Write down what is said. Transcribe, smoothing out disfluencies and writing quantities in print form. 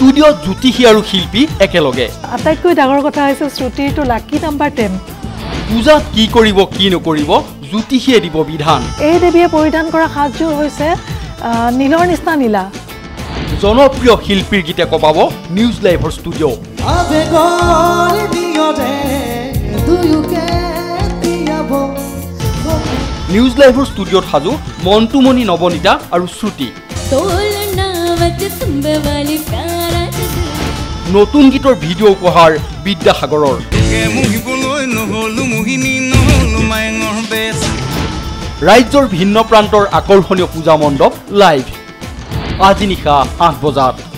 ষ্টুডিঅ'ত জ্যোতিষী আৰু শিল্পী একেলগে আটাইতকৈ ডাঙৰ কথা হৈছে শ্ৰুতিটো লাকি নাম্বাৰ 10 পূজাত কি কৰিব কি নকৰিব জ্যোতিষীয়ে দিব বিধান এই দেৱীয়ে পৰিধান কৰা সাজযোৰ হৈছে নীলৰ নিচিনা নীলা জনপ্ৰিয় শিল্পীৰ গীতে কবাব নিউজ লাইভৰ ষ্টুডিঅ' নিউজ লাইভৰ ষ্টুডিঅ'ত সাজু মন্টুমণি নৱনীতা আৰু শ্ৰুতি নতুন গীতৰ ভিডিঅ' উপহাৰ বিদ্যাসাগৰৰ ৰাজ্যৰ ভিন্ন প্ৰান্তৰ আকৰ্ষণীয় পূজা মণ্ডপ লাইভ আজি নিশা 8 বজাত